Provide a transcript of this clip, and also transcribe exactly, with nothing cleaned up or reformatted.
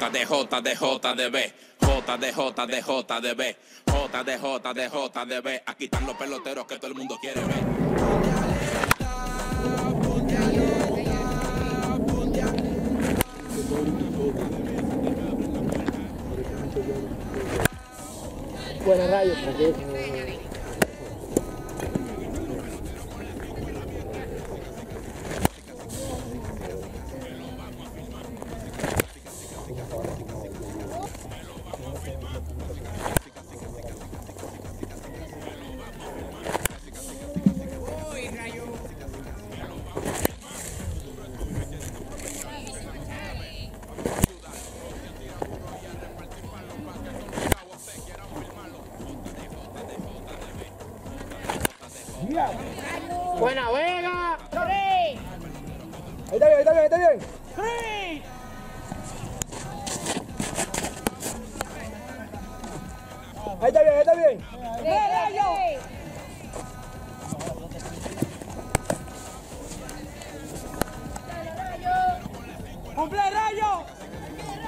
J de J de J de B, J de J de J de B, J de J de J de B. Aquí están los peloteros que todo el mundo quiere ver. Buenos rayos, Buena Vega. Ahí está bien, ahí está bien, ahí está bien. Sí. Ahí está bien, ahí está bien. ¡Cumple rayo!